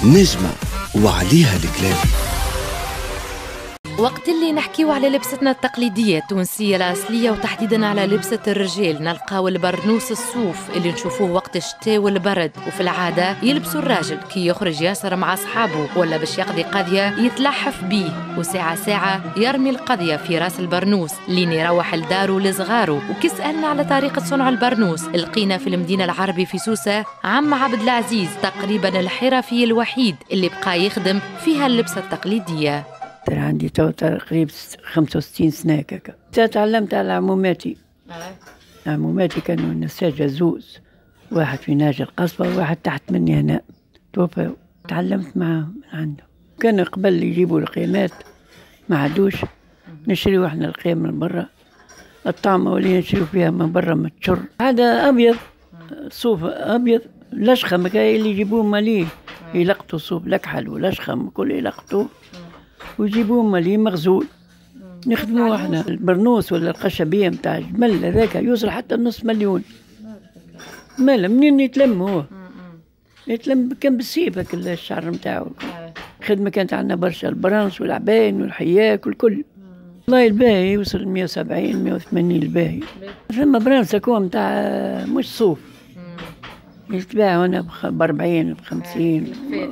نجمة وعليها الكلام. وقت اللي نحكيو على لبستنا التقليدية التونسية الأصلية وتحديداً على لبسة الرجال، نلقاو البرنوس الصوف اللي نشوفوه وقت الشتاء والبرد، وفي العادة يلبسوا الراجل كي يخرج ياسر مع أصحابه ولا باش يقضي قضية يتلحف بيه، وساعة ساعة يرمي القضية في راس البرنوس لين يروح لداره لصغاره. وكي سألنا على طريقة صنع البرنوس لقينا في المدينة العربي في سوسة عم عبد العزيز تقريباً الحرفي الوحيد اللي بقى يخدم فيها اللبسة التقليدية. ترى عندي تقريبا 65 سنة هكاكا. تعلمت على عموماتي. عموماتي كانوا نساج زوز، واحد في ناجي القصبة وواحد تحت مني هنا توفى. تعلمت معاهم من عندهم. كانوا قبل يجيبوا القيمات ما عادوش نشريو احنا القيم من برا، الطعمة واللي نشريو فيها من برا متشر. هذا أبيض، صوف أبيض، لشخم اللي يجيبوه ماليه يلقطوا صوف لكحل ولشخم كل يلقطوه ويجيبوه مالي مغزول. نخدموه احنا البرنوس ولا القشبيه نتاع الجمل هذاك يوصل حتى نص مليون. مالا منين يتلم هو؟ يتلم كان بالسيف هاك الشعر نتاعو. خدمه كانت عندنا برشا، البرانس والعباين والحياك والكل. والله الباهي يوصل 170 180 الباهي. ثم برانس هكون نتاع مش صوف يتباع هنا ب40 ب50.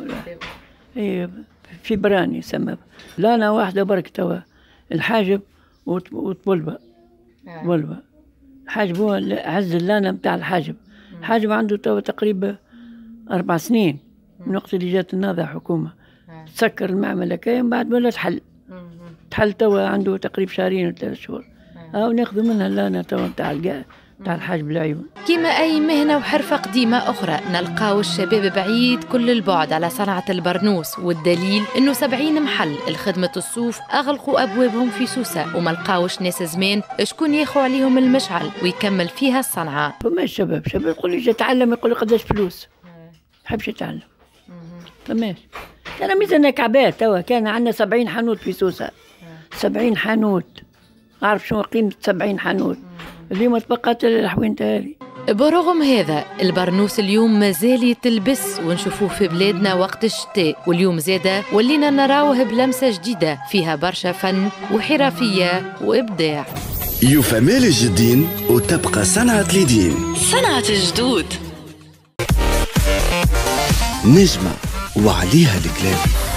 اي في براني يسمى لانا واحدة برك توا الحاجب وطبلبة. طبلبة الحاجب هو عز اللانا بتاع الحاجب. الحاجب عنده توا تقريبا 4 سنين من وقت اللي جات النهضة حكومة. تسكر المعمل هكايا من بعد ولا تحل توا عنده تقريبا 2 و3 شهور. ناخذ منها اللانا توا بتاع الحاجب العيون. كما أي مهنة وحرفة قديمة أخرى نلقاو الشباب بعيد كل البعد على صنعة البرنوس، والدليل إنه 70 محل الخدمة الصوف أغلقوا أبوابهم في سوسة وما لقاوش ناس زمان شكون ياخو عليهم المشعل ويكمل فيها الصنعة. فما شباب يقول لي يتعلم، يقول لي قداش فلوس حبش يتعلم. فماش ترى ميزاننا كعبات. توا كان عندنا 70 حانوت في سوسة. 70 حانوت، أعرف شو قيمة 70 حانوت. اليوم تبقت الحوينت هذه. برغم هذا البرنوس اليوم مازال يتلبس ونشوفوه في بلادنا وقت الشتاء، واليوم زاده ولينا نراوه بلمسة جديدة فيها برشا فن وحرفية وإبداع. يفمال الجدين وتبقى صنعة اليدين. صنعة الجدود. نجمة وعليها الكلام.